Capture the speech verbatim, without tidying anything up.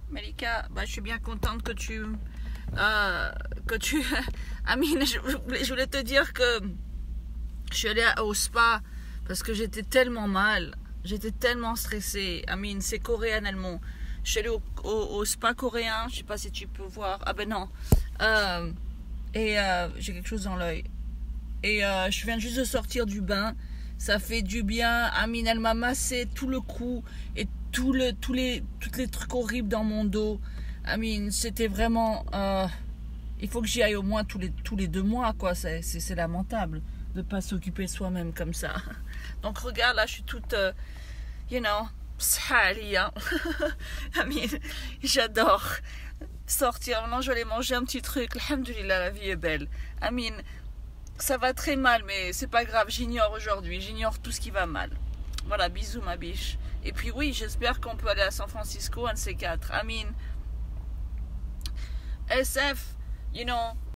Malika, bah, je suis bien contente que tu... Euh, que tu... Amine, je voulais, je voulais te dire que je suis allée au spa parce que j'étais tellement mal. J'étais tellement stressée. Amine, c'est coréen allemand. Je suis allée au, au, au spa coréen. Je sais pas si tu peux voir. Ah ben non. Euh, et euh, j'ai quelque chose dans l'œil. Et euh, je viens juste de sortir du bain. Ça fait du bien. Amine, elle m'a massé tout le cou et tout le, tous les, tous les trucs horribles dans mon dos. Amine, c'était vraiment... Euh, il faut que j'y aille au moins tous les, tous les deux mois, quoi. C'est, c'est, c'est lamentable de ne pas s'occuper de soi-même comme ça. Donc regarde, là, je suis toute... Euh, you know, pshalia. Amine, j'adore sortir. Maintenant, je vais aller manger un petit truc. Alhamdulillah, la vie est belle. Amine, ça va très mal, mais c'est pas grave. J'ignore aujourd'hui. J'ignore tout ce qui va mal. Voilà, bisous, ma biche. Et puis oui, j'espère qu'on peut aller à San Francisco, un de ces quatre. Amine. S F, you know,